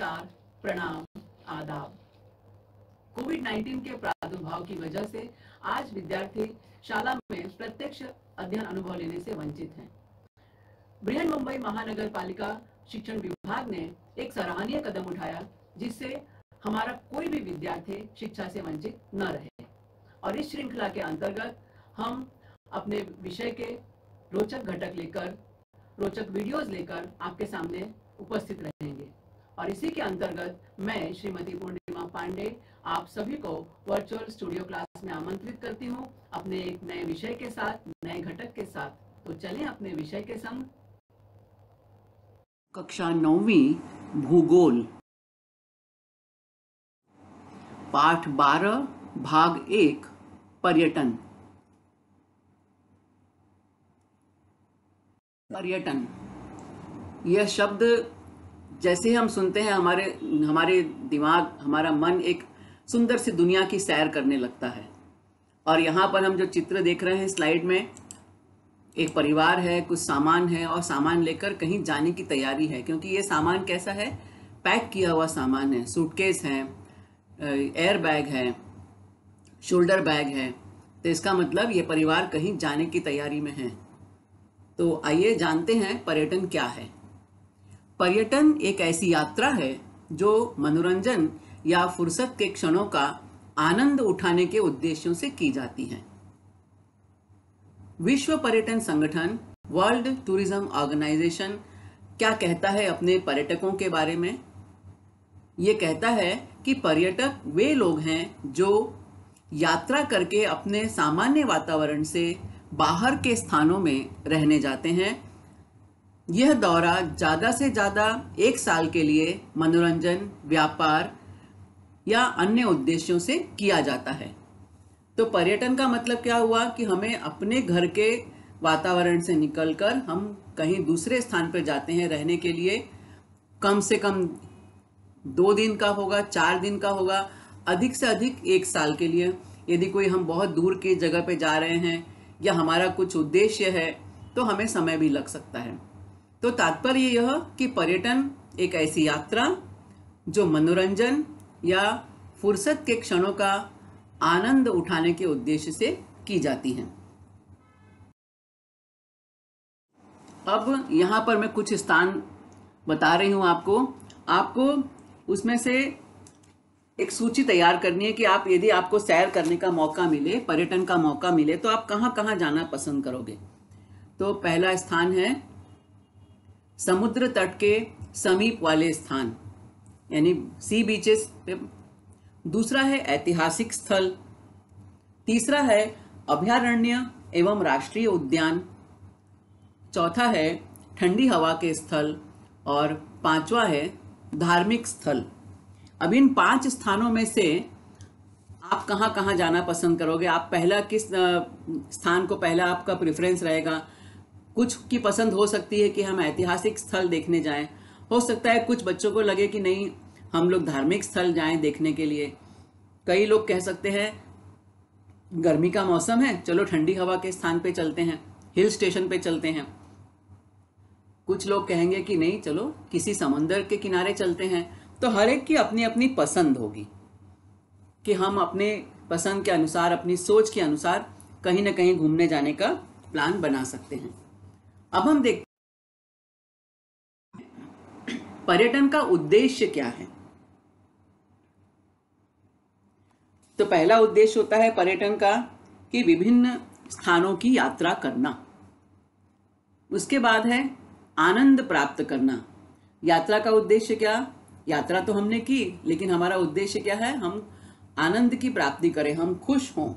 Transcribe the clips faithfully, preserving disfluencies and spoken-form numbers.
नमस्कार, प्रणाम, आदाब। कोविड नाइन्टीन के प्रादुर्भाव की वजह से आज विद्यार्थी शाला में प्रत्यक्ष अध्ययन अनुभव लेने से वंचित हैं। बृहन्मुंबई महानगर पालिका शिक्षण विभाग ने एक सराहनीय कदम उठाया, जिससे हमारा कोई भी विद्यार्थी शिक्षा से वंचित न रहे। और इस श्रृंखला के अंतर्गत हम अपने विषय के रोचक घटक लेकर, रोचक वीडियोस लेकर आपके सामने उपस्थित रहेंगे। और इसी के अंतर्गत मैं श्रीमती पूर्णिमा पांडे आप सभी को वर्चुअल स्टूडियो क्लास में आमंत्रित करती हूं, अपने एक नए विषय के साथ, नए घटक के साथ। तो चलें अपने विषय के संग। कक्षा नौवीं भूगोल, पाठ बारह, भाग एक, पर्यटन। पर्यटन यह शब्द जैसे हम सुनते हैं, हमारे हमारे दिमाग, हमारा मन एक सुंदर सी दुनिया की सैर करने लगता है। और यहाँ पर हम जो चित्र देख रहे हैं स्लाइड में, एक परिवार है, कुछ सामान है और सामान लेकर कहीं जाने की तैयारी है। क्योंकि ये सामान कैसा है, पैक किया हुआ सामान है। सूटकेस है, एयर बैग है, शोल्डर बैग है। तो इसका मतलब ये परिवार कहीं जाने की तैयारी में है। तो आइए जानते हैं पर्यटन क्या है। पर्यटन एक ऐसी यात्रा है जो मनोरंजन या फुर्सत के क्षणों का आनंद उठाने के उद्देश्यों से की जाती है। विश्व पर्यटन संगठन, वर्ल्ड टूरिज्म ऑर्गेनाइजेशन क्या कहता है अपने पर्यटकों के बारे में? ये कहता है कि पर्यटक वे लोग हैं जो यात्रा करके अपने सामान्य वातावरण से बाहर के स्थानों में रहने जाते हैं। यह दौरा ज़्यादा से ज़्यादा एक साल के लिए मनोरंजन, व्यापार या अन्य उद्देश्यों से किया जाता है। तो पर्यटन का मतलब क्या हुआ कि हमें अपने घर के वातावरण से निकलकर हम कहीं दूसरे स्थान पर जाते हैं रहने के लिए। कम से कम दो दिन का होगा, चार दिन का होगा, अधिक से अधिक एक साल के लिए। यदि कोई हम बहुत दूर की जगह पे जा रहे हैं या हमारा कुछ उद्देश्य है तो हमें समय भी लग सकता है। तो तात्पर्य यह कि पर्यटन एक ऐसी यात्रा जो मनोरंजन या फुर्सत के क्षणों का आनंद उठाने के उद्देश्य से की जाती है। अब यहाँ पर मैं कुछ स्थान बता रही हूँ आपको। आपको उसमें से एक सूची तैयार करनी है कि आप, यदि आपको सैर करने का मौका मिले, पर्यटन का मौका मिले, तो आप कहाँ कहाँ जाना पसंद करोगे। तो पहला स्थान है समुद्र तट के समीप वाले स्थान, यानी सी बीचेस पे। दूसरा है ऐतिहासिक स्थल। तीसरा है अभयारण्य एवं राष्ट्रीय उद्यान। चौथा है ठंडी हवा के स्थल। और पांचवा है धार्मिक स्थल। अब इन पांच स्थानों में से आप कहाँ कहाँ जाना पसंद करोगे? आप पहला किस स्थान को पहला आपका प्रेफरेंस रहेगा? कुछ की पसंद हो सकती है कि हम ऐतिहासिक स्थल देखने जाएं। हो सकता है कुछ बच्चों को लगे कि नहीं, हम लोग धार्मिक स्थल जाएं देखने के लिए। कई लोग कह सकते हैं गर्मी का मौसम है, चलो ठंडी हवा के स्थान पे चलते हैं, हिल स्टेशन पे चलते हैं। कुछ लोग कहेंगे कि नहीं, चलो किसी समंदर के किनारे चलते हैं। तो हर एक की अपनी अपनी पसंद होगी कि हम अपने पसंद के अनुसार, अपनी सोच के अनुसार कहीं ना कहीं घूमने जाने का प्लान बना सकते हैं। अब हम देखते हैं पर्यटन का उद्देश्य क्या है। तो पहला उद्देश्य होता है पर्यटन का कि विभिन्न स्थानों की यात्रा करना। उसके बाद है आनंद प्राप्त करना। यात्रा का उद्देश्य क्या? यात्रा तो हमने की, लेकिन हमारा उद्देश्य क्या है? हम आनंद की प्राप्ति करें, हम खुश हों।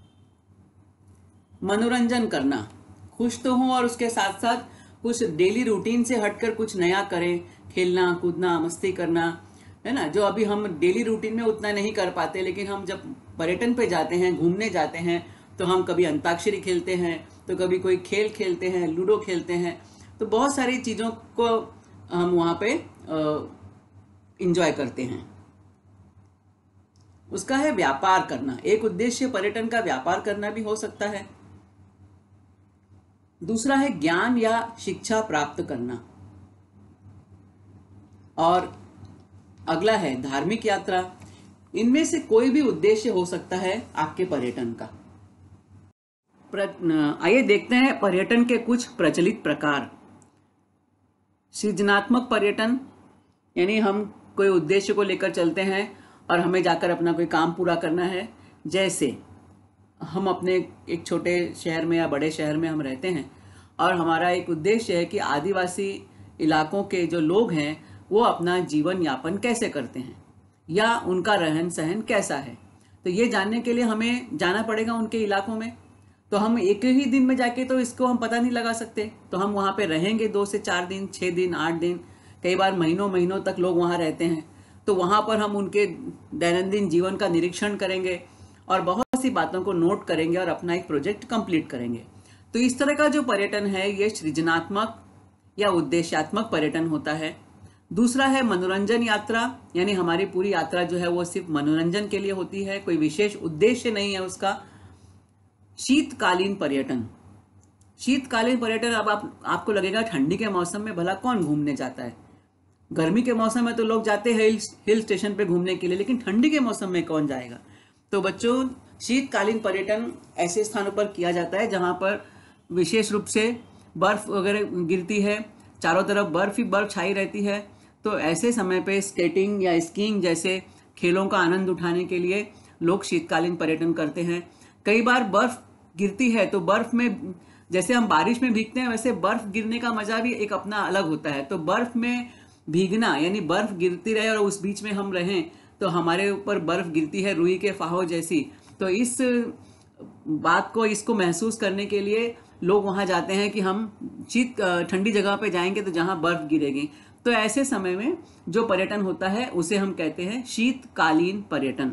मनोरंजन करना, खुश तो हों और उसके साथ साथ कुछ डेली रूटीन से हटकर कुछ नया करें, खेलना कूदना, मस्ती करना, है ना, जो अभी हम डेली रूटीन में उतना नहीं कर पाते। लेकिन हम जब पर्यटन पे जाते हैं, घूमने जाते हैं, तो हम कभी अंताक्षरी खेलते हैं, तो कभी कोई खेल खेलते हैं, लूडो खेलते हैं। तो बहुत सारी चीज़ों को हम वहाँ पे इंजॉय करते हैं। उसका है व्यापार करना। एक उद्देश्य पर्यटन का व्यापार करना भी हो सकता है। दूसरा है ज्ञान या शिक्षा प्राप्त करना। और अगला है धार्मिक यात्रा। इनमें से कोई भी उद्देश्य हो सकता है आपके पर्यटन का। आइए देखते हैं पर्यटन के कुछ प्रचलित प्रकार। सृजनात्मक पर्यटन, यानी हम कोई उद्देश्य को लेकर चलते हैं और हमें जाकर अपना कोई काम पूरा करना है। जैसे हम अपने एक छोटे शहर में या बड़े शहर में हम रहते हैं और हमारा एक उद्देश्य है कि आदिवासी इलाकों के जो लोग हैं वो अपना जीवन यापन कैसे करते हैं या उनका रहन सहन कैसा है। तो ये जानने के लिए हमें जाना पड़ेगा उनके इलाकों में। तो हम एक ही दिन में जाके तो इसको हम पता नहीं लगा सकते। तो हम वहाँ पे रहेंगे दो से चार दिन, छः दिन, आठ दिन, कई बार महीनों महीनों तक लोग वहाँ रहते हैं। तो वहाँ पर हम उनके दैनंदिन जीवन का निरीक्षण करेंगे और बहुत सी बातों को नोट करेंगे और अपना एक प्रोजेक्ट कंप्लीट करेंगे। तो इस तरह का जो पर्यटन है ये सृजनात्मक या उद्देश्यात्मक पर्यटन होता है। दूसरा है मनोरंजन यात्रा, यानी हमारी पूरी यात्रा जो है वो सिर्फ मनोरंजन के लिए होती है, कोई विशेष उद्देश्य नहीं है उसका। शीतकालीन पर्यटन। शीतकालीन पर्यटन, अब आप आपको लगेगा ठंडी के मौसम में भला कौन घूमने जाता है। गर्मी के मौसम में तो लोग जाते हैं हिल हिल स्टेशन पे घूमने के लिए, लेकिन ठंडी के मौसम में कौन जाएगा। तो बच्चों, शीतकालीन पर्यटन ऐसे स्थानों पर किया जाता है जहां पर विशेष रूप से बर्फ वगैरह गिरती है, चारों तरफ बर्फ ही बर्फ छाई रहती है। तो ऐसे समय पे स्केटिंग या स्कीइंग जैसे खेलों का आनंद उठाने के लिए लोग शीतकालीन पर्यटन करते हैं। कई बार बर्फ गिरती है तो बर्फ में, जैसे हम बारिश में भीगते हैं वैसे बर्फ गिरने का मजा भी एक अपना अलग होता है। तो बर्फ में भीगना, यानी बर्फ गिरती रहे और उस बीच में हम रहें, तो हमारे ऊपर बर्फ गिरती है रुई के फाहों जैसी। तो इस बात को, इसको महसूस करने के लिए लोग वहां जाते हैं कि हम शीत ठंडी जगह पे जाएंगे तो जहां बर्फ गिरेगी। तो ऐसे समय में जो पर्यटन होता है उसे हम कहते हैं शीतकालीन पर्यटन।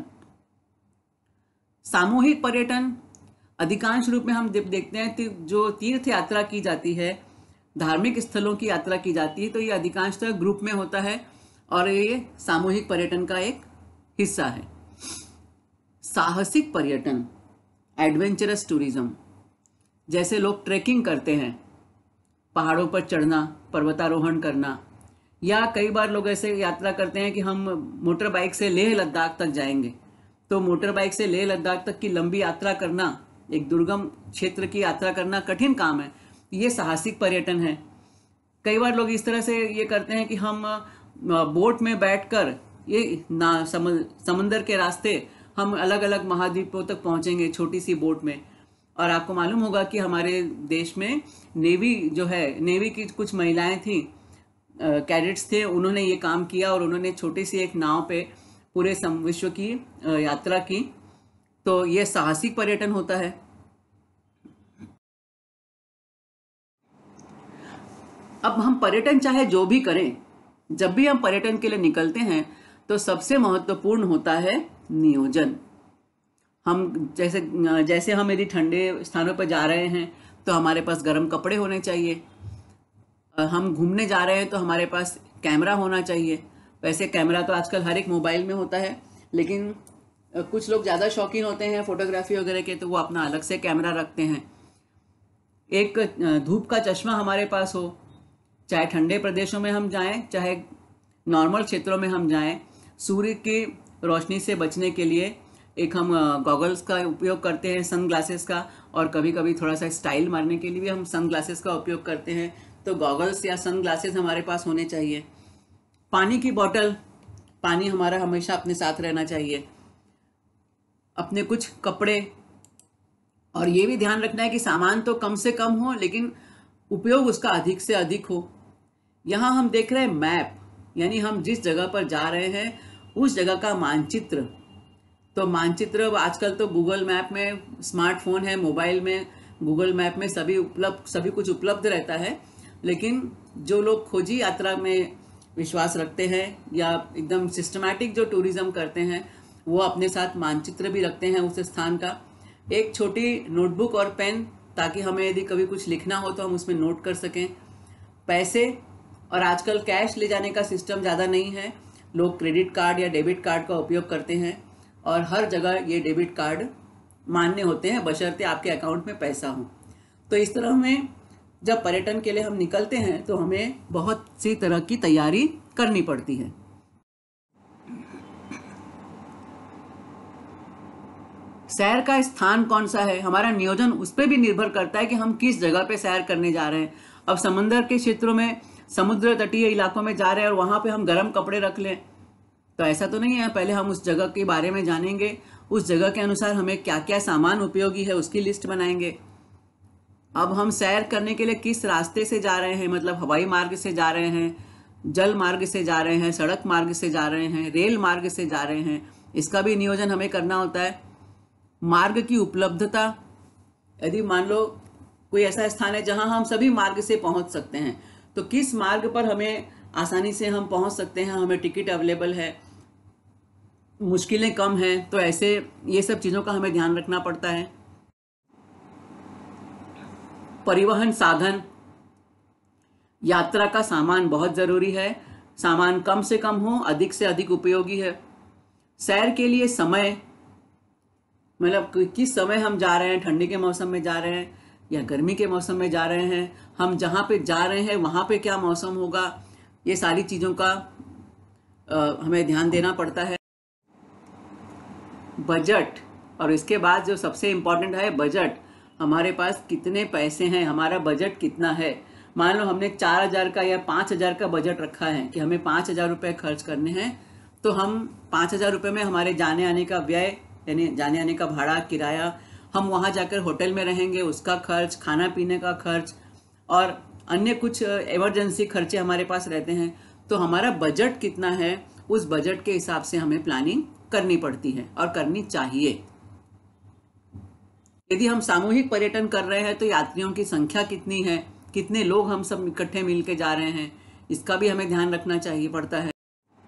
सामूहिक पर्यटन, अधिकांश रूप में हम देखते हैं जो तीर्थ यात्रा की जाती है, धार्मिक स्थलों की यात्रा की जाती है, तो ये अधिकांशतः ग्रुप में होता है और ये सामूहिक पर्यटन का एक हिस्सा है। साहसिक पर्यटन, एडवेंचरस टूरिज्म, जैसे लोग ट्रैकिंग करते हैं, पहाड़ों पर चढ़ना, पर्वतारोहण करना, या कई बार लोग ऐसे यात्रा करते हैं कि हम मोटर बाइक से लेह लद्दाख तक जाएंगे। तो मोटर बाइक से लेह लद्दाख तक की लंबी यात्रा करना, एक दुर्गम क्षेत्र की यात्रा करना कठिन काम है, ये साहसिक पर्यटन है। कई बार लोग इस तरह से ये करते हैं कि हम बोट में बैठकर ये ना समंदर के रास्ते हम अलग अलग महाद्वीपों तक पहुंचेंगे छोटी सी बोट में। और आपको मालूम होगा कि हमारे देश में नेवी जो है, नेवी की कुछ महिलाएं थी, कैडेट्स थे, उन्होंने ये काम किया और उन्होंने छोटी सी एक नाव पे पूरे विश्व की यात्रा की। तो ये साहसिक पर्यटन होता है। अब हम पर्यटन चाहे जो भी करें, जब भी हम पर्यटन के लिए निकलते हैं तो सबसे महत्वपूर्ण होता है नियोजन। हम जैसे जैसे हम यदि ठंडे स्थानों पर जा रहे हैं तो हमारे पास गर्म कपड़े होने चाहिए। हम घूमने जा रहे हैं तो हमारे पास कैमरा होना चाहिए। वैसे कैमरा तो आजकल हर एक मोबाइल में होता है, लेकिन कुछ लोग ज़्यादा शौकीन होते हैं फोटोग्राफी वगैरह के, तो वो अपना अलग से कैमरा रखते हैं। एक धूप का चश्मा हमारे पास हो, चाहे ठंडे प्रदेशों में हम जाएं, चाहे नॉर्मल क्षेत्रों में हम जाएं, सूर्य की रोशनी से बचने के लिए एक हम गॉगल्स का उपयोग करते हैं, सन ग्लासेस का, और कभी कभी थोड़ा सा स्टाइल मारने के लिए भी हम सन ग्लासेस का उपयोग करते हैं। तो गॉगल्स या सन ग्लासेस हमारे पास होने चाहिए। पानी की बोतल, पानी हमारा हमेशा अपने साथ रहना चाहिए। अपने कुछ कपड़े, और ये भी ध्यान रखना है कि सामान तो कम से कम हो लेकिन उपयोग उसका अधिक से अधिक हो। यहाँ हम देख रहे हैं मैप, यानी हम जिस जगह पर जा रहे हैं उस जगह का मानचित्र। तो मानचित्र आजकल तो गूगल मैप में, स्मार्टफोन है, मोबाइल में गूगल मैप में सभी उपलब्ध सभी कुछ उपलब्ध रहता है। लेकिन जो लोग खोजी यात्रा में विश्वास रखते हैं या एकदम सिस्टमैटिक जो टूरिज्म करते हैं, वो अपने साथ मानचित्र भी रखते हैं उस स्थान का, एक छोटी नोटबुक और पेन, ताकि हमें यदि कभी कुछ लिखना हो तो हम उसमें नोट कर सकें। पैसे, और आजकल कैश ले जाने का सिस्टम ज़्यादा नहीं है, लोग क्रेडिट कार्ड या डेबिट कार्ड का उपयोग करते हैं, और हर जगह ये डेबिट कार्ड मान्य होते हैं बशर्ते आपके अकाउंट में पैसा हो। तो इस तरह में जब पर्यटन के लिए हम निकलते हैं तो हमें बहुत सी तरह की तैयारी करनी पड़ती है। सैर का स्थान कौन सा है, हमारा नियोजन उस पर भी निर्भर करता है कि हम किस जगह पे सैर करने जा रहे हैं। अब समंदर के क्षेत्रों में, समुद्र तटीय इलाकों में जा रहे हैं और वहां पे हम गर्म कपड़े रख लें, तो ऐसा तो नहीं है। पहले हम उस जगह के बारे में जानेंगे, उस जगह के अनुसार हमें क्या क्या सामान उपयोगी है उसकी लिस्ट बनाएंगे। अब हम सैर करने के लिए किस रास्ते से जा रहे हैं, मतलब हवाई मार्ग से जा रहे हैं, जल मार्ग से जा रहे हैं, सड़क मार्ग से जा रहे हैं, रेल मार्ग से जा रहे हैं, इसका भी नियोजन हमें करना होता है। मार्ग की उपलब्धता, यदि मान लो कोई ऐसा स्थान है जहां हम सभी मार्ग से पहुंच सकते हैं, तो किस मार्ग पर हमें आसानी से हम पहुंच सकते हैं, हमें टिकट अवेलेबल है, मुश्किलें कम हैं, तो ऐसे ये सब चीज़ों का हमें ध्यान रखना पड़ता है। परिवहन साधन, यात्रा का सामान बहुत ज़रूरी है, सामान कम से कम हो, अधिक से अधिक उपयोगी है। सैर के लिए समय, मतलब किस समय हम जा रहे हैं, ठंडी के मौसम में जा रहे हैं या गर्मी के मौसम में जा रहे हैं, हम जहाँ पे जा रहे हैं वहाँ पे क्या मौसम होगा, ये सारी चीज़ों का आ, हमें ध्यान देना पड़ता है। बजट, और इसके बाद जो सबसे इम्पोर्टेंट है बजट, हमारे पास कितने पैसे हैं, हमारा बजट कितना है। मान लो हमने चार हजार का या पाँच हजार का बजट रखा है कि हमें पाँच हजार रुपये खर्च करने हैं, तो हम पाँच हजार रुपये में हमारे जाने आने का व्यय, यानी जाने आने का भाड़ा, किराया, हम वहाँ जाकर होटल में रहेंगे उसका खर्च, खाना पीने का खर्च और अन्य कुछ इमरजेंसी खर्चे हमारे पास रहते हैं, तो हमारा बजट कितना है, उस बजट के हिसाब से हमें प्लानिंग करनी पड़ती है और करनी चाहिए। यदि हम सामूहिक पर्यटन कर रहे हैं तो यात्रियों की संख्या कितनी है, कितने लोग हम सब इकट्ठे मिलके जा रहे हैं, इसका भी हमें ध्यान रखना चाहिए पड़ता है।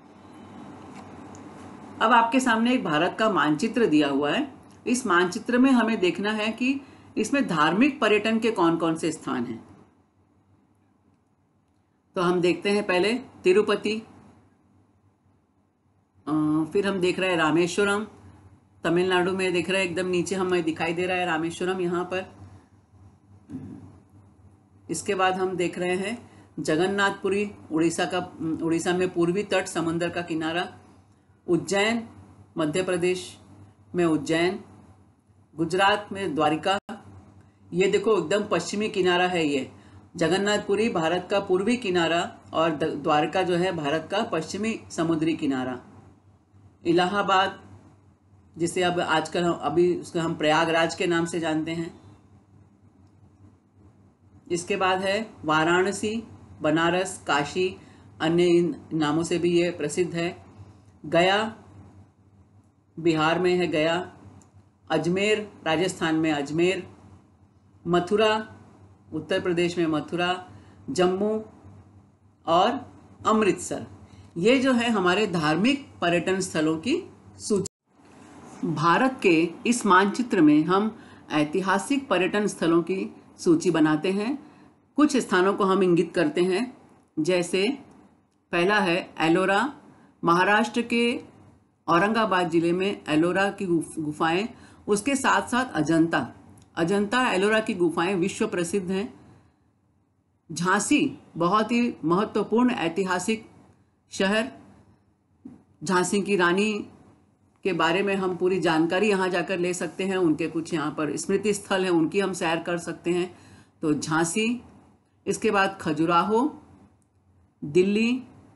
अब आपके सामने एक भारत का मानचित्र दिया हुआ है। इस मानचित्र में हमें देखना है कि इसमें धार्मिक पर्यटन के कौन कौन से स्थान हैं। तो हम देखते हैं पहले तिरुपति, फिर हम देख रहे हैं रामेश्वरम, तमिलनाडु में देख रहे हैं, एकदम नीचे हमें दिखाई दे रहा है रामेश्वरम यहाँ पर। इसके बाद हम देख रहे हैं जगन्नाथपुरी, उड़ीसा का, उड़ीसा में पूर्वी तट, समुद्र का किनारा। उज्जैन, मध्य प्रदेश में उज्जैन। गुजरात में द्वारिका, ये देखो एकदम पश्चिमी किनारा है। ये जगन्नाथपुरी भारत का पूर्वी किनारा और द्वारका जो है भारत का पश्चिमी समुद्री किनारा। इलाहाबाद, जिसे अब आजकल हम अभी उसको हम प्रयागराज के नाम से जानते हैं। इसके बाद है वाराणसी, बनारस, काशी, अन्य इन नामों से भी ये प्रसिद्ध है। गया, बिहार में है गया। अजमेर, राजस्थान में अजमेर। मथुरा, उत्तर प्रदेश में मथुरा। जम्मू और अमृतसर, ये जो है हमारे धार्मिक पर्यटन स्थलों की सूची। भारत के इस मानचित्र में हम ऐतिहासिक पर्यटन स्थलों की सूची बनाते हैं। कुछ स्थानों को हम इंगित करते हैं, जैसे पहला है एलोरा, महाराष्ट्र के औरंगाबाद जिले में एलोरा की गुफाएं, उसके साथ साथ अजंता, अजंता एलोरा की गुफाएं विश्व प्रसिद्ध हैं। झांसी, बहुत ही महत्वपूर्ण ऐतिहासिक शहर, झांसी की रानी के बारे में हम पूरी जानकारी यहाँ जाकर ले सकते हैं। उनके कुछ यहाँ पर स्मृति स्थल हैं, उनकी हम सैर कर सकते हैं। तो झांसी, इसके बाद खजुराहो, दिल्ली,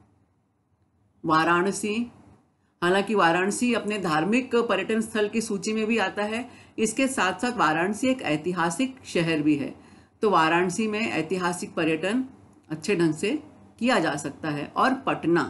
वाराणसी। हालांकि वाराणसी अपने धार्मिक पर्यटन स्थल की सूची में भी आता है, इसके साथ साथ वाराणसी एक ऐतिहासिक शहर भी है, तो वाराणसी में ऐतिहासिक पर्यटन अच्छे ढंग से किया जा सकता है। और पटना,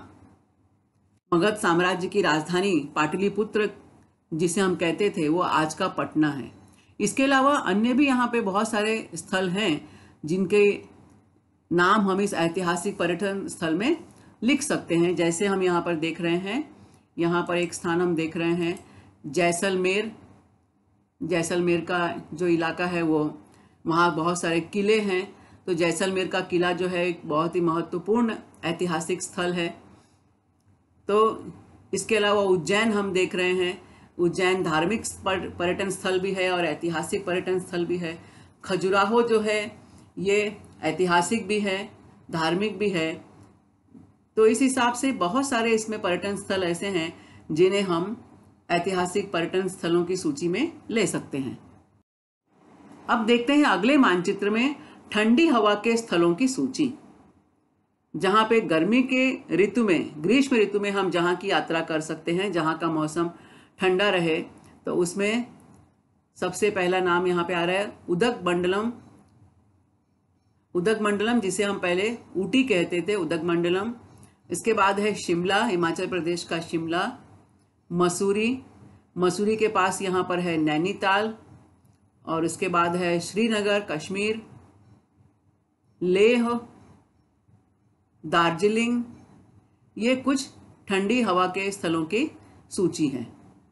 मगध साम्राज्य की राजधानी पाटलिपुत्र जिसे हम कहते थे, वो आज का पटना है। इसके अलावा अन्य भी यहाँ पे बहुत सारे स्थल हैं जिनके नाम हम इस ऐतिहासिक पर्यटन स्थल में लिख सकते हैं। जैसे हम यहाँ पर देख रहे हैं, यहाँ पर एक स्थान हम देख रहे हैं जैसलमेर। जैसलमेर का जो इलाका है वो, वहाँ बहुत सारे किले हैं, तो जैसलमेर का किला जो है एक बहुत ही महत्वपूर्ण ऐतिहासिक स्थल है। तो इसके अलावा उज्जैन हम देख रहे हैं, उज्जैन धार्मिक पर्यटन स्थल भी है और ऐतिहासिक पर्यटन स्थल भी है। खजुराहो जो है ये ऐतिहासिक भी है, धार्मिक भी है। तो इस हिसाब से बहुत सारे इसमें पर्यटन स्थल ऐसे हैं जिन्हें हम ऐतिहासिक पर्यटन स्थलों की सूची में ले सकते हैं। अब देखते हैं अगले मानचित्र में ठंडी हवा के स्थलों की सूची। जहां पे गर्मी के ऋतु में, ग्रीष्म ऋतु में हम जहां की यात्रा कर सकते हैं, जहां का मौसम ठंडा रहे, तो उसमें सबसे पहला नाम यहाँ पे आ रहा है उदकमंडलम। उदकमंडलम जिसे हम पहले ऊटी कहते थे, उदकमंडलम। इसके बाद है शिमला, हिमाचल प्रदेश का शिमला। मसूरी, मसूरी के पास यहाँ पर है नैनीताल। और इसके बाद है श्रीनगर, कश्मीर। लेह, दार्जिलिंग। ये कुछ ठंडी हवा के स्थलों की सूची है।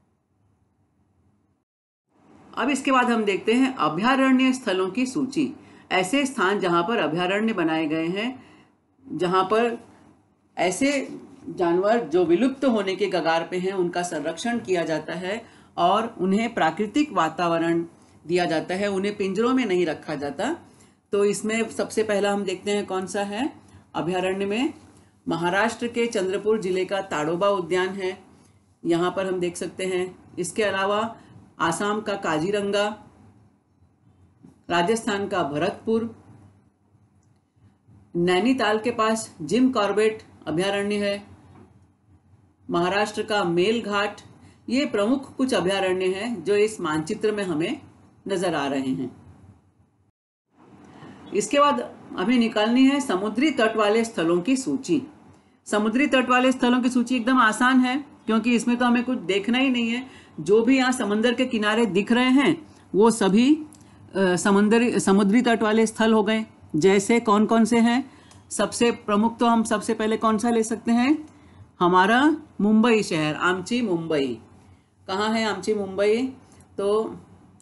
अब इसके बाद हम देखते हैं अभयारण्य स्थलों की सूची। ऐसे स्थान जहां पर अभयारण्य बनाए गए हैं, जहां पर ऐसे जानवर जो विलुप्त होने के कगार पे हैं उनका संरक्षण किया जाता है और उन्हें प्राकृतिक वातावरण दिया जाता है, उन्हें पिंजरों में नहीं रखा जाता। तो इसमें सबसे पहला हम देखते हैं कौन सा है अभयारण्य में। महाराष्ट्र के चंद्रपुर जिले का ताडोबा उद्यान है, यहाँ पर हम देख सकते हैं। इसके अलावा आसाम का काजीरंगा, राजस्थान का भरतपुर, नैनीताल के पास जिम कॉर्बेट अभयारण्य है, महाराष्ट्र का मेलघाट। ये प्रमुख कुछ अभयारण्य हैं जो इस मानचित्र में हमें नजर आ रहे हैं। इसके बाद हमें निकालनी है समुद्री तट वाले स्थलों की सूची। समुद्री तट वाले स्थलों की सूची एकदम आसान है, क्योंकि इसमें तो हमें कुछ देखना ही नहीं है। जो भी यहाँ समंदर के किनारे दिख रहे हैं वो सभी समुद्री समुद्री तट वाले स्थल हो गए। जैसे कौन कौन से हैं, सबसे प्रमुख तो हम सबसे पहले कौन सा ले सकते हैं, हमारा मुंबई शहर, आमची मुंबई। कहाँ है आमची मुंबई, तो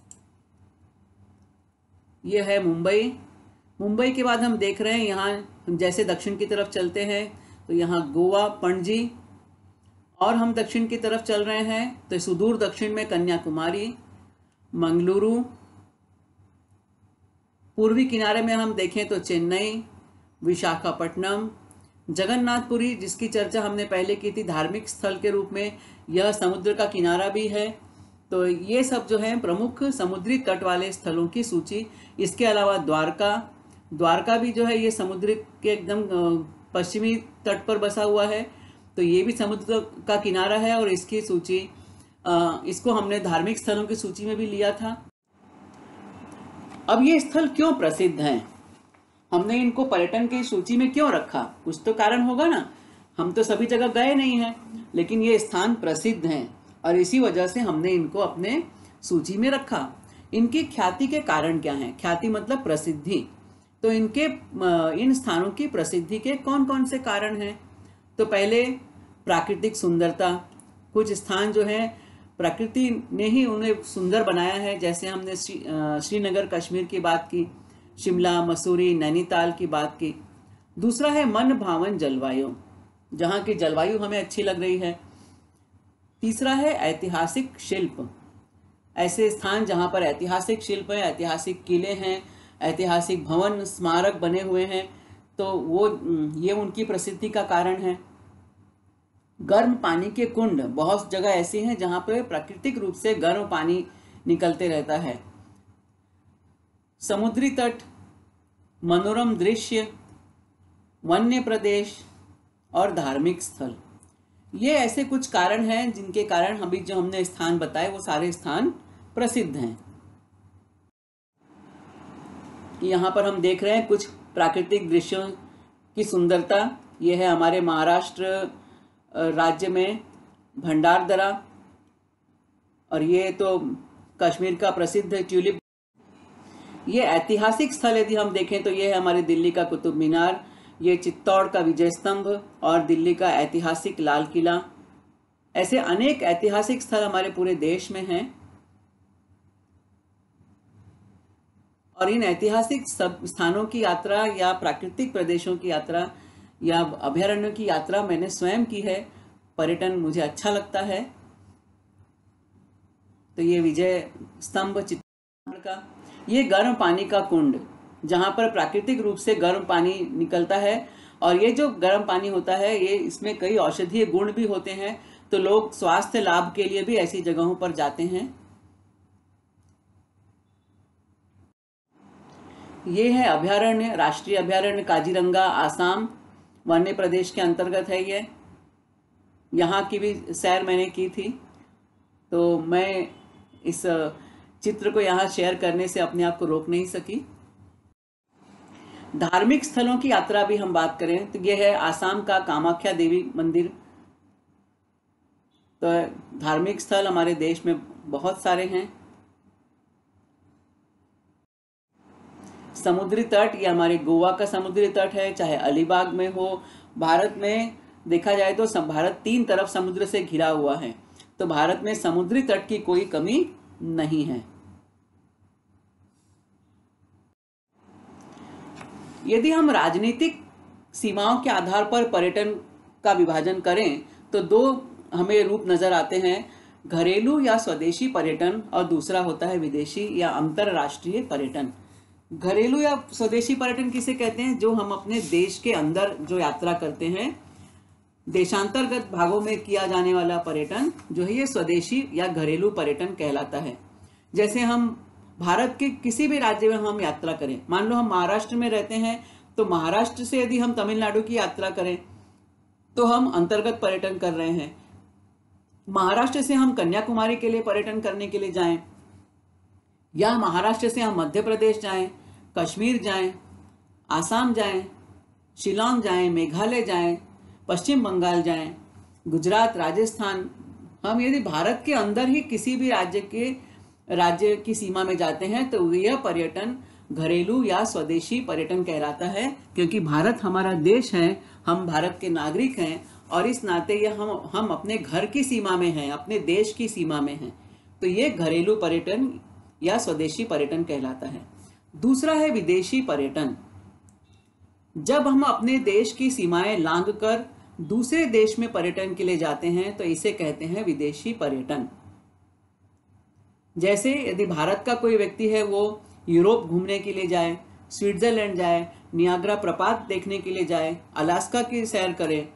ये है मुंबई। मुंबई के बाद हम देख रहे हैं यहाँ जैसे दक्षिण की तरफ चलते हैं तो यहाँ गोवा, पणजी। और हम दक्षिण की तरफ चल रहे हैं तो सुदूर दक्षिण में कन्याकुमारी, मंगलुरु। पूर्वी किनारे में हम देखें तो चेन्नई, विशाखापट्टनम, जगन्नाथपुरी जिसकी चर्चा हमने पहले की थी धार्मिक स्थल के रूप में, यह समुद्र का किनारा भी है। तो ये सब जो है प्रमुख समुद्री तट वाले स्थलों की सूची। इसके अलावा द्वारका, द्वारका भी जो है ये समुद्र के एकदम पश्चिमी तट पर बसा हुआ है, तो ये भी समुद्र का किनारा है और इसकी सूची, इसको हमने धार्मिक स्थलों की सूची में भी लिया था। अब ये स्थल क्यों प्रसिद्ध हैं, हमने इनको पर्यटन की सूची में क्यों रखा, कुछ तो कारण होगा ना। हम तो सभी जगह गए नहीं हैं, लेकिन ये स्थान प्रसिद्ध हैं और इसी वजह से हमने इनको अपने सूची में रखा। इनकी ख्याति के कारण क्या हैं, ख्याति मतलब प्रसिद्धि। तो इनके इन स्थानों की प्रसिद्धि के कौन कौन से कारण हैं, तो पहले प्राकृतिक सुंदरता। कुछ स्थान जो है प्रकृति ने ही उन्हें सुंदर बनाया है, जैसे हमने श्रीनगर कश्मीर की बात की, शिमला, मसूरी, नैनीताल की बात की। दूसरा है मन भावन जलवायु, जहाँ की जलवायु हमें अच्छी लग रही है। तीसरा है ऐतिहासिक शिल्प, ऐसे स्थान जहाँ पर ऐतिहासिक शिल्प है, ऐतिहासिक किले हैं, ऐतिहासिक भवन स्मारक बने हुए हैं, तो वो ये उनकी प्रसिद्धि का कारण है। गर्म पानी के कुंड, बहुत जगह ऐसी हैं जहाँ पर प्राकृतिक रूप से गर्म पानी निकलते रहता है। समुद्री तट, मनोरम दृश्य, वन्य प्रदेश और धार्मिक स्थल, ये ऐसे कुछ कारण हैं जिनके कारण अभी जो हमने स्थान बताए वो सारे स्थान प्रसिद्ध हैं। यहाँ पर हम देख रहे हैं कुछ प्राकृतिक दृश्यों की सुंदरता। ये है हमारे महाराष्ट्र राज्य में भंडारदरा, और ये तो कश्मीर का प्रसिद्ध ट्यूलिप। ये ऐतिहासिक स्थल यदि हम देखें तो ये है हमारे दिल्ली का कुतुब मीनार, ये चित्तौड़ का विजय स्तंभ और दिल्ली का ऐतिहासिक लाल किला। ऐसे अनेक ऐतिहासिक स्थल हमारे पूरे देश में हैं और इन ऐतिहासिक सब स्थानों की यात्रा या प्राकृतिक प्रदेशों की यात्रा या अभयारण्यों की यात्रा मैंने स्वयं की है। पर्यटन मुझे अच्छा लगता है। तो ये विजय स्तंभ चित्तौड़ का, ये गर्म पानी का कुंड जहाँ पर प्राकृतिक रूप से गर्म पानी निकलता है, और ये जो गर्म पानी होता है ये इसमें कई औषधीय गुण भी होते हैं तो लोग स्वास्थ्य लाभ के लिए भी ऐसी जगहों पर जाते हैं। ये है अभयारण्य, राष्ट्रीय अभयारण्य काजीरंगा, आसाम वन्य प्रदेश के अंतर्गत है। ये यहाँ की भी सैर मैंने की थी, तो मैं इस चित्र को यहाँ शेयर करने से अपने आप को रोक नहीं सकी। धार्मिक स्थलों की यात्रा भी हम बात करें तो यह है आसाम का कामाख्या देवी मंदिर। तो धार्मिक स्थल हमारे देश में बहुत सारे हैं। समुद्री तट, ये हमारे गोवा का समुद्री तट है, चाहे अलीबाग में हो। भारत में देखा जाए तो भारत तीन तरफ समुद्र से घिरा हुआ है, तो भारत में समुद्री तट की कोई कमी नहीं है। यदि हम राजनीतिक सीमाओं के आधार पर पर्यटन का विभाजन करें तो दो हमें रूप नजर आते हैं, घरेलू या स्वदेशी पर्यटन, और दूसरा होता है विदेशी या अंतरराष्ट्रीय पर्यटन। घरेलू या स्वदेशी पर्यटन किसे कहते हैं? जो हम अपने देश के अंदर जो यात्रा करते हैं, देशांतर्गत भागों में किया जाने वाला पर्यटन जो है ये स्वदेशी या घरेलू पर्यटन कहलाता है। जैसे हम भारत के किसी भी राज्य में हम यात्रा करें, मान लो हम महाराष्ट्र में रहते हैं, तो महाराष्ट्र से यदि हम तमिलनाडु की यात्रा करें तो हम अंतर्गत पर्यटन कर रहे हैं। महाराष्ट्र से हम कन्याकुमारी के लिए पर्यटन करने के लिए जाएं, या महाराष्ट्र से हम मध्य प्रदेश जाएं, कश्मीर जाएं, आसाम जाएं, शिलोंग जाएं, मेघालय जाएं, पश्चिम बंगाल जाएं, गुजरात, राजस्थान, हम यदि भारत के अंदर ही किसी भी राज्य के राज्य की सीमा में जाते हैं तो यह पर्यटन घरेलू या स्वदेशी पर्यटन कहलाता है, क्योंकि भारत हमारा देश है, हम भारत के नागरिक हैं और इस नाते यह हम हम अपने घर की सीमा में हैं, अपने देश की सीमा में हैं, तो ये घरेलू पर्यटन या स्वदेशी पर्यटन कहलाता है। दूसरा है विदेशी पर्यटन। जब हम अपने देश की सीमाएं लांघकर दूसरे देश में पर्यटन के लिए जाते हैं तो इसे कहते हैं विदेशी पर्यटन। जैसे यदि भारत का कोई व्यक्ति है, वो यूरोप घूमने के लिए जाए, स्विट्जरलैंड जाए, नियाग्रा प्रपात देखने के लिए जाए, अलास्का की सैर करे,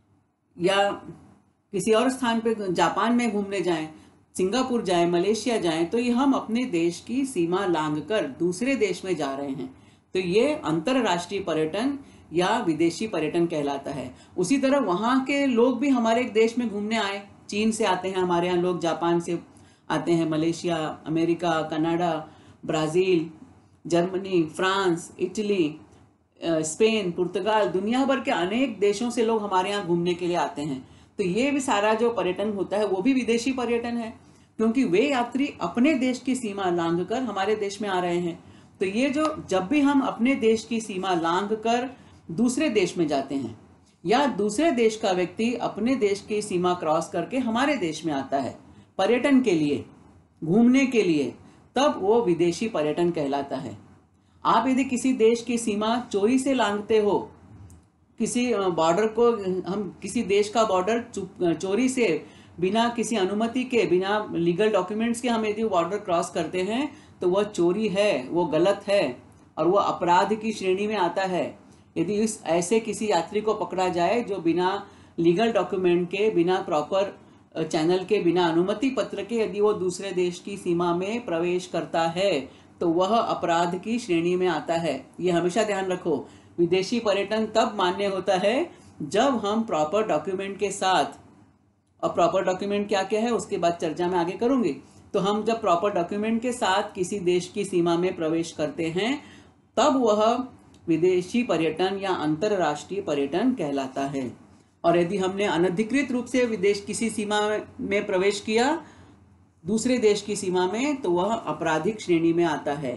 या किसी और स्थान पे जापान में घूमने जाएं, सिंगापुर जाएं, मलेशिया जाएं, तो ये हम अपने देश की सीमा लांघकर दूसरे देश में जा रहे हैं, तो ये अंतरराष्ट्रीय पर्यटन या विदेशी पर्यटन कहलाता है। उसी तरह वहाँ के लोग भी हमारे देश में घूमने आए, चीन से आते हैं हमारे यहाँ लोग, जापान से आते हैं, Malaysia, America, Canada, Brazil, Germany, France, Italy, Spain, पुर्तगाल, दुनिया भर के अनेक देशों से लोग हमारे यहाँ घूमने के लिए आते हैं। तो ये भी सारा जो पर्यटन होता है वो भी विदेशी पर्यटन है, क्योंकि वे यात्री अपने देश की सीमा लांघकर हमारे देश में आ रहे हैं। तो ये जो जब भी हम अपने देश की सीमा लांघकर दूसरे देश में जाते हैं, या दूसरे देश का व्यक्ति अपने देश की सीमा क्रॉस करके हमारे देश में आता है पर्यटन के लिए, घूमने के लिए, तब वो विदेशी पर्यटन कहलाता है। आप यदि किसी देश की सीमा चोरी से लांघते हो, किसी बॉर्डर को, हम किसी देश का बॉर्डर चोरी से, बिना किसी अनुमति के, बिना लीगल डॉक्यूमेंट्स के हम यदि बॉर्डर क्रॉस करते हैं तो वह चोरी है, वो गलत है और वो अपराध की श्रेणी में आता है। यदि इस ऐसे किसी यात्री को पकड़ा जाए जो बिना लीगल डॉक्यूमेंट के, बिना प्रॉपर चैनल के, बिना अनुमति पत्र के यदि वो दूसरे देश की सीमा में प्रवेश करता है तो वह अपराध की श्रेणी में आता है। ये हमेशा ध्यान रखो। विदेशी पर्यटन तब मान्य होता है जब हम प्रॉपर डॉक्यूमेंट के साथ, और प्रॉपर डॉक्यूमेंट क्या क्या है उसके बाद चर्चा में आगे करूंगी, तो हम जब प्रॉपर डॉक्यूमेंट के साथ किसी देश की सीमा में प्रवेश करते हैं तब वह विदेशी पर्यटन या अंतरराष्ट्रीय पर्यटन कहलाता है। और यदि हमने अनधिकृत रूप से विदेश किसी सीमा में प्रवेश किया, दूसरे देश की सीमा में, तो वह आपराधिक श्रेणी में आता है।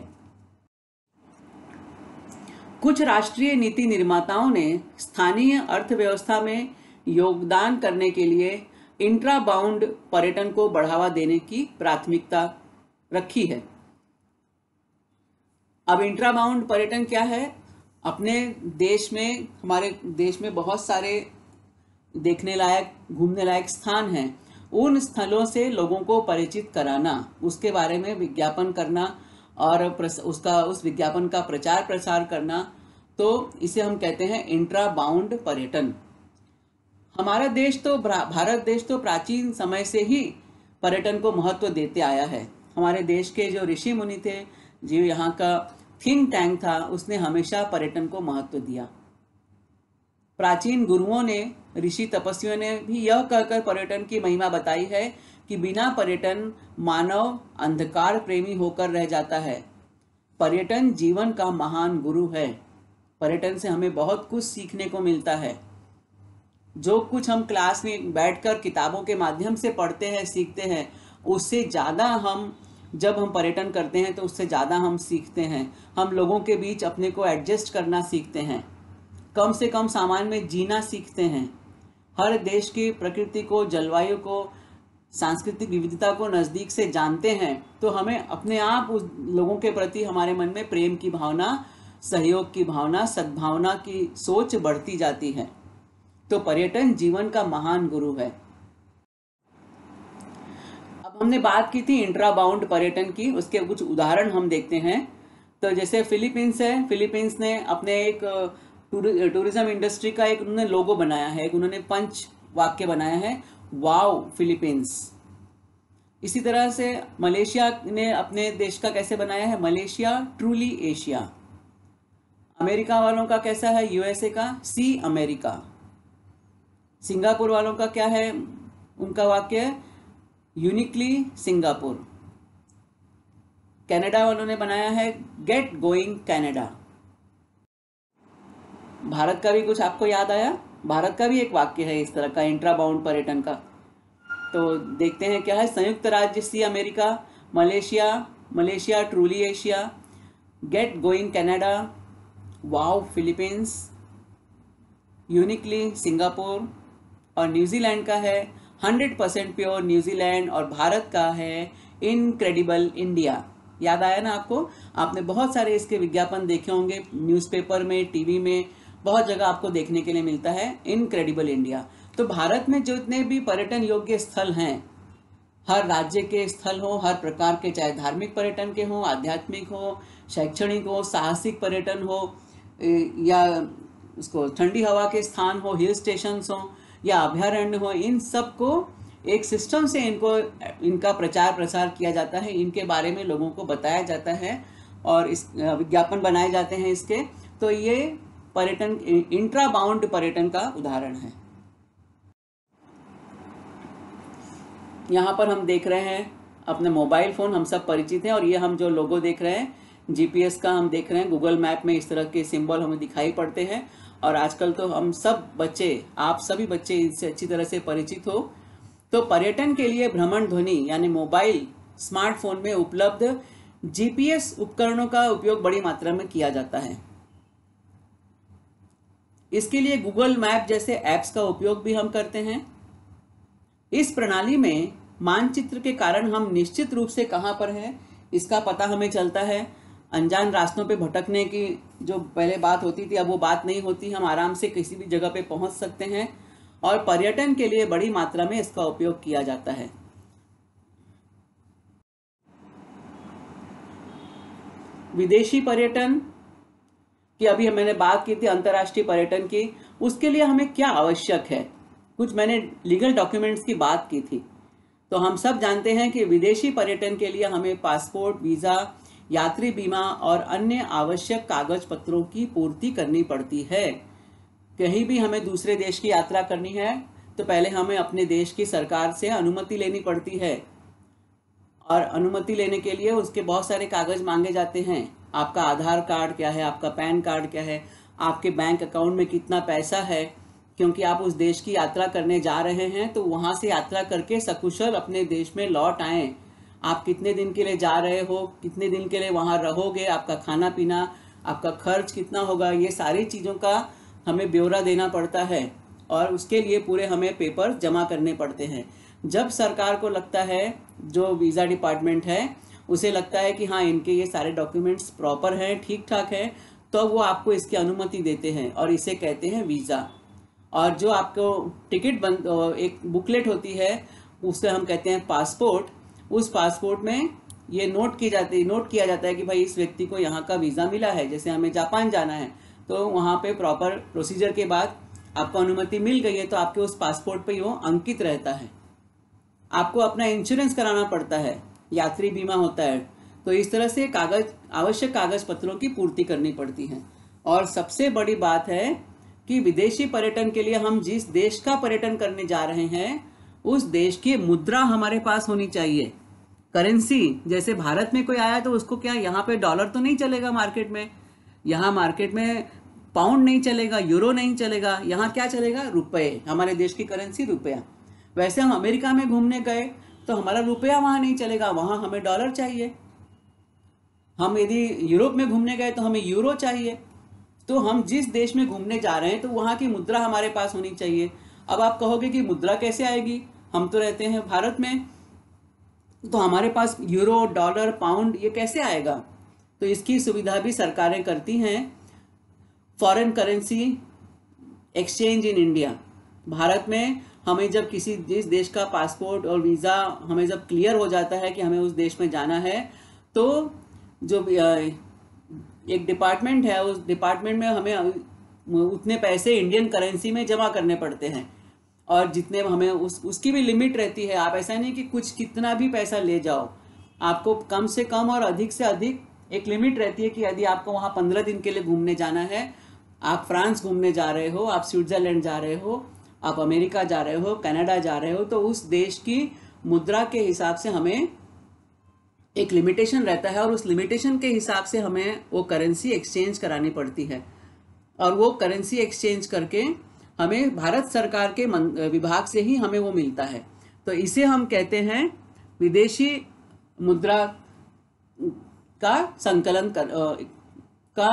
कुछ राष्ट्रीय नीति निर्माताओं ने स्थानीय अर्थव्यवस्था में योगदान करने के लिए इंट्रा बाउंड पर्यटन को बढ़ावा देने की प्राथमिकता रखी है। अब इंट्रा बाउंड पर्यटन क्या है? अपने देश में, हमारे देश में बहुत सारे देखने लायक, घूमने लायक स्थान हैं, उन स्थलों से लोगों को परिचित कराना, उसके बारे में विज्ञापन करना और उसका उस विज्ञापन का प्रचार प्रसार करना, तो इसे हम कहते हैं इंट्रा बाउंड पर्यटन। हमारा देश तो भारत देश तो प्राचीन समय से ही पर्यटन को महत्व देते आया है। हमारे देश के जो ऋषि मुनि थे, जो यहाँ का थिंक टैंक था, उसने हमेशा पर्यटन को महत्व दिया। प्राचीन गुरुओं ने, ऋषि तपस्वियों ने भी यह कहकर पर्यटन की महिमा बताई है कि बिना पर्यटन मानव अंधकार प्रेमी होकर रह जाता है। पर्यटन जीवन का महान गुरु है। पर्यटन से हमें बहुत कुछ सीखने को मिलता है। जो कुछ हम क्लास में बैठकर किताबों के माध्यम से पढ़ते हैं, सीखते हैं, उससे ज़्यादा हम जब हम पर्यटन करते हैं तो उससे ज़्यादा हम सीखते हैं। हम लोगों के बीच अपने को एडजस्ट करना सीखते हैं, कम से कम सामान में जीना सीखते हैं, हर देश की प्रकृति को, जलवायु को, सांस्कृतिक विविधता को नज़दीक से जानते हैं। तो हमें अपने आप उस लोगों के प्रति हमारे मन में प्रेम की भावना, सहयोग की भावना, सद्भावना की सोच बढ़ती जाती है। तो पर्यटन जीवन का महान गुरु है। अब हमने बात की थी इंट्रा बाउंड पर्यटन की, उसके कुछ उदाहरण हम देखते हैं। तो जैसे फिलीपींस है, फिलीपींस ने अपने एक टूरिज्म इंडस्ट्री का एक उन्होंने लोगो बनाया है, एक उन्होंने पंच वाक्य बनाया है, वाओ फिलीपींस। इसी तरह से मलेशिया ने अपने देश का कैसे बनाया है, मलेशिया ट्रूली एशिया। अमेरिका वालों का कैसा है, यूएसए का सी अमेरिका। सिंगापुर वालों का क्या है, उनका वाक्य यूनिकली सिंगापुर। कनाडा वालों ने बनाया है गेट गोइंग कनाडा। भारत का भी कुछ आपको याद आया, भारत का भी एक वाक्य है इस तरह का इंट्रा बाउंड पर्यटन का। तो देखते हैं क्या है, संयुक्त राज्य सी America, Malaysia Malaysia truly Asia, get going Canada, wow Philippines, uniquely Singapore. और न्यूजीलैंड का है हंड्रेड परसेंट प्योर न्यूजीलैंड। और भारत का है इनक्रेडिबल इंडिया। याद आया ना आपको, आपने बहुत सारे इसके विज्ञापन देखे होंगे न्यूज़पेपर में, टीवी में, बहुत जगह आपको देखने के लिए मिलता है इनक्रेडिबल इंडिया। तो भारत में जितने भी पर्यटन योग्य स्थल हैं, हर राज्य के स्थल हो, हर प्रकार के, चाहे धार्मिक पर्यटन के हो, आध्यात्मिक हो, शैक्षणिक हो, साहसिक पर्यटन हो, या उसको ठंडी हवा के स्थान हो, हिल स्टेशंस हो, या अभयारण्य हो, इन सब को एक सिस्टम से इनको इनका प्रचार प्रसार किया जाता है, इनके बारे में लोगों को बताया जाता है और इस विज्ञापन बनाए जाते हैं इसके। तो ये पर्यटन, इंट्रा बाउंड पर्यटन का उदाहरण है। यहाँ पर हम देख रहे हैं अपने मोबाइल फोन, हम सब परिचित हैं, और ये हम जो लोगो देख रहे हैं जीपीएस का हम देख रहे हैं, गूगल मैप में इस तरह के सिंबल हमें दिखाई पड़ते हैं। और आजकल तो हम सब बच्चे, आप सभी बच्चे इससे अच्छी तरह से परिचित हो। तो पर्यटन के लिए भ्रमण ध्वनि यानी मोबाइल, स्मार्टफोन में उपलब्ध जीपीएस उपकरणों का उपयोग बड़ी मात्रा में किया जाता है। इसके लिए गूगल मैप जैसे ऐप्स का उपयोग भी हम करते हैं। इस प्रणाली में मानचित्र के कारण हम निश्चित रूप से कहां पर हैं इसका पता हमें चलता है। अनजान रास्तों पे भटकने की जो पहले बात होती थी, अब वो बात नहीं होती, हम आराम से किसी भी जगह पे पहुंच सकते हैं। और पर्यटन के लिए बड़ी मात्रा में इसका उपयोग किया जाता है। विदेशी पर्यटन की अभी मैंने बात की थी, अंतर्राष्ट्रीय पर्यटन की, उसके लिए हमें क्या आवश्यक है, कुछ मैंने लीगल डॉक्यूमेंट्स की बात की थी। तो हम सब जानते हैं कि विदेशी पर्यटन के लिए हमें पासपोर्ट, वीजा, यात्री बीमा और अन्य आवश्यक कागज पत्रों की पूर्ति करनी पड़ती है। कहीं भी हमें दूसरे देश की यात्रा करनी है तो पहले हमें अपने देश की सरकार से अनुमति लेनी पड़ती है, और अनुमति लेने के लिए उसके बहुत सारे कागज मांगे जाते हैं। आपका आधार कार्ड क्या है, आपका पैन कार्ड क्या है, आपके बैंक अकाउंट में कितना पैसा है, क्योंकि आप उस देश की यात्रा करने जा रहे हैं तो वहां से यात्रा करके सकुशल अपने देश में लौट आएं। आप कितने दिन के लिए जा रहे हो, कितने दिन के लिए वहां रहोगे, आपका खाना पीना, आपका खर्च कितना होगा, ये सारी चीज़ों का हमें ब्यौरा देना पड़ता है और उसके लिए पूरे हमें पेपर जमा करने पड़ते हैं। जब सरकार को लगता है, जो वीज़ा डिपार्टमेंट है उसे लगता है कि हाँ इनके ये सारे डॉक्यूमेंट्स प्रॉपर हैं, ठीक ठाक है, तो वो आपको इसकी अनुमति देते हैं और इसे कहते हैं वीज़ा। और जो आपको टिकट बंद एक बुकलेट होती है उसे हम कहते हैं पासपोर्ट। उस पासपोर्ट में ये नोट की जाती नोट किया जाता है कि भाई इस व्यक्ति को यहाँ का वीज़ा मिला है। जैसे हमें जापान जाना है तो वहाँ पे प्रॉपर प्रोसीजर के बाद आपको अनुमति मिल गई है तो आपके उस पासपोर्ट पे वो अंकित रहता है। आपको अपना इंश्योरेंस कराना पड़ता है, यात्री बीमा होता है। तो इस तरह से कागज आवश्यक कागज पत्रों की पूर्ति करनी पड़ती है। और सबसे बड़ी बात है कि विदेशी पर्यटन के लिए हम जिस देश का पर्यटन करने जा रहे हैं उस देश की मुद्रा हमारे पास होनी चाहिए, करेंसी। जैसे भारत में कोई आया तो उसको क्या यहाँ पे डॉलर तो नहीं चलेगा मार्केट में, यहाँ मार्केट में पाउंड नहीं चलेगा, यूरो नहीं चलेगा, यहाँ क्या चलेगा, रुपए। हमारे देश की करेंसी रुपया। वैसे हम अमेरिका में घूमने गए तो हमारा रुपया वहाँ नहीं चलेगा, वहाँ हमें डॉलर चाहिए। हम यदि यूरोप में घूमने गए तो हमें यूरो चाहिए। तो हम जिस देश में घूमने जा रहे हैं तो वहाँ की मुद्रा हमारे पास होनी चाहिए। अब आप कहोगे कि मुद्रा कैसे आएगी, हम तो रहते हैं भारत में, तो हमारे पास यूरो, डॉलर, पाउंड ये कैसे आएगा। तो इसकी सुविधा भी सरकारें करती हैं। Foreign currency exchange in India. Bharat में हमें जब किसी जिस देश का पासपोर्ट और वीज़ा हमें जब क्लियर हो जाता है कि हमें उस देश में जाना है, तो जो एक डिपार्टमेंट है उस डिपार्टमेंट में हमें उतने पैसे इंडियन करेंसी में जमा करने पड़ते हैं। और जितने हमें उस उसकी भी लिमिट रहती है। आप ऐसा नहीं कि कुछ कितना भी पैसा ले जाओ, आपको कम से कम और अधिक से अधिक एक लिमिट रहती है कि यदि आपको वहाँ पंद्रह दिन के लिए घूमने जाना है, आप फ्रांस घूमने जा रहे हो, आप स्विट्जरलैंड जा रहे हो, आप अमेरिका जा रहे हो, कनाडा जा रहे हो, तो उस देश की मुद्रा के हिसाब से हमें एक लिमिटेशन रहता है और उस लिमिटेशन के हिसाब से हमें वो करेंसी एक्सचेंज करानी पड़ती है। और वो करेंसी एक्सचेंज करके हमें भारत सरकार के विभाग से ही हमें वो मिलता है। तो इसे हम कहते हैं विदेशी मुद्रा का संकलन कर, का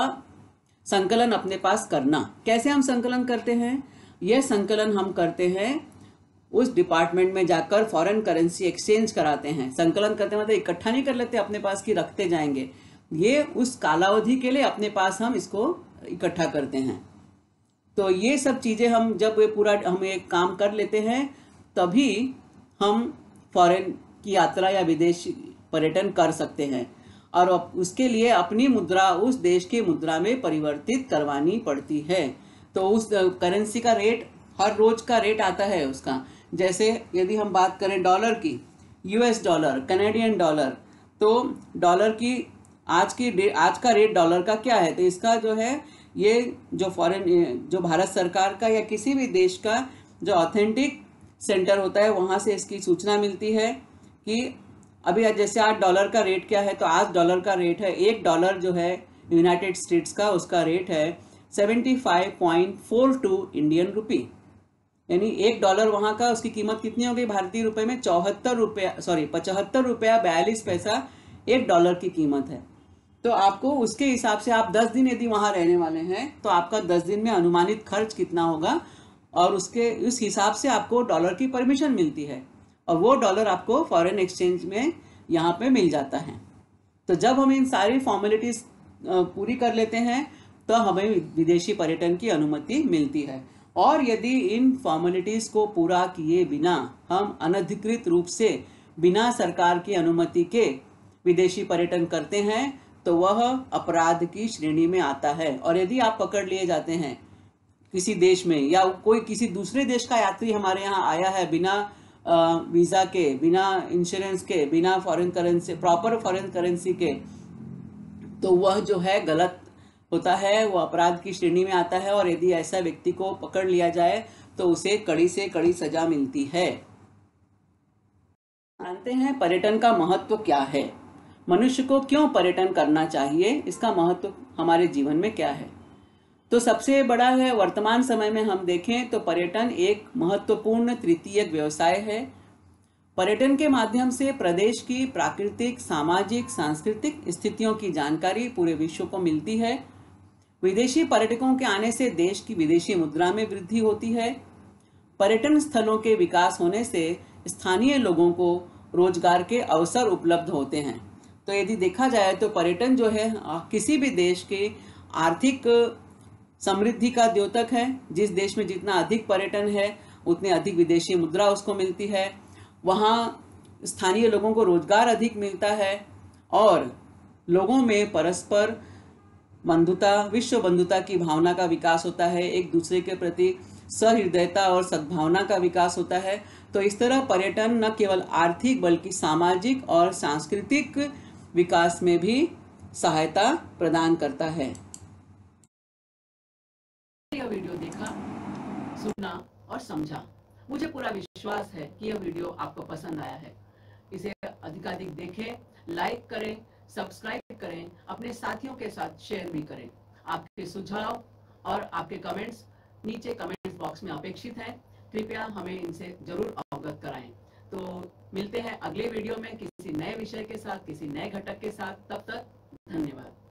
संकलन अपने पास करना। कैसे हम संकलन करते हैं? यह संकलन हम करते हैं उस डिपार्टमेंट में जाकर फॉरेन करेंसी एक्सचेंज कराते हैं। संकलन करते मतलब इकट्ठा नहीं कर लेते अपने पास की रखते जाएंगे, ये उस कालावधि के लिए अपने पास हम इसको इकट्ठा करते हैं। तो ये सब चीज़ें हम जब ये पूरा हम एक काम कर लेते हैं तभी हम फॉरेन की यात्रा या विदेशी पर्यटन कर सकते हैं। और उसके लिए अपनी मुद्रा उस देश की मुद्रा में परिवर्तित करवानी पड़ती है। तो उस करेंसी का रेट हर रोज का रेट आता है उसका। जैसे यदि हम बात करें डॉलर की, यूएस डॉलर, कनेडियन डॉलर, तो डॉलर की आज की आज का रेट डॉलर का क्या है, तो इसका जो है ये जो फॉरेन जो भारत सरकार का या किसी भी देश का जो ऑथेंटिक सेंटर होता है वहाँ से इसकी सूचना मिलती है कि अभी जैसे आज डॉलर का रेट क्या है। तो आज डॉलर का रेट है, एक डॉलर जो है यूनाइटेड स्टेट्स का उसका रेट है seventy five point four two Indian rupee. यानी एक डॉलर वहाँ का उसकी कीमत कितनी हो गई भारतीय रुपए में? चौहत्तर रुपया सॉरी पचहत्तर रुपया बयालीस पैसा एक डॉलर की कीमत है। तो आपको उसके हिसाब से आप दस दिन यदि वहाँ रहने वाले हैं तो आपका दस दिन में अनुमानित खर्च कितना होगा और उसके उस हिसाब से आपको डॉलर की परमिशन मिलती है और वो डॉलर आपको फॉरेन एक्सचेंज में यहाँ पे मिल जाता है। तो जब हम इन सारी फॉर्मेलिटीज पूरी कर लेते हैं तो हमें विदेशी पर्यटन की अनुमति मिलती है। और यदि इन फॉर्मेलिटीज को पूरा किए बिना हम अनधिकृत रूप से बिना सरकार की अनुमति के विदेशी पर्यटन करते हैं तो वह अपराध की श्रेणी में आता है। और यदि आप पकड़ लिए जाते हैं किसी देश में या कोई किसी दूसरे देश का यात्री हमारे यहाँ आया है बिना वीज़ा के, बिना इंश्योरेंस के, बिना foreign currency proper foreign currency के, तो वह जो है गलत होता है, वो अपराध की श्रेणी में आता है। और यदि ऐसा व्यक्ति को पकड़ लिया जाए तो उसे कड़ी से कड़ी सजा मिलती है। जानते हैं पर्यटन का महत्व क्या है, मनुष्य को क्यों पर्यटन करना चाहिए, इसका महत्व हमारे जीवन में क्या है। तो सबसे बड़ा है वर्तमान समय में हम देखें तो पर्यटन एक महत्वपूर्ण तृतीयक व्यवसाय है। पर्यटन के माध्यम से प्रदेश की प्राकृतिक, सामाजिक, सांस्कृतिक स्थितियों की जानकारी पूरे विश्व को मिलती है। विदेशी पर्यटकों के आने से देश की विदेशी मुद्रा में वृद्धि होती है। पर्यटन स्थलों के विकास होने से स्थानीय लोगों को रोजगार के अवसर उपलब्ध होते हैं। तो यदि देखा जाए तो पर्यटन जो है किसी भी देश के आर्थिक समृद्धि का द्योतक है। जिस देश में जितना अधिक पर्यटन है उतनी अधिक विदेशी मुद्रा उसको मिलती है, वहाँ स्थानीय लोगों को रोजगार अधिक मिलता है और लोगों में परस्पर बंधुता, विश्व बंधुता की भावना का विकास होता है। एक दूसरे के प्रति सहृदयता और सद्भावना का विकास होता है। तो इस तरह पर्यटन न केवल आर्थिक बल्कि सामाजिक और सांस्कृतिक विकास में भी सहायता प्रदान करता है। यह वीडियो देखा, सुना और समझा। मुझे पूरा विश्वास है कि यह वीडियो आपको पसंद आया है। इसे अधिकाधिक देखें, लाइक करें, सब्सक्राइब करें, अपने साथियों के साथ शेयर भी करें। आपके सुझाव और आपके कमेंट्स नीचे कमेंट्स बॉक्स में अपेक्षित हैं। कृपया हमें इनसे जरूर अवगत कराएं। तो मिलते हैं अगले वीडियो में किसी नए विषय के साथ, किसी नए घटक के साथ। तब तक धन्यवाद।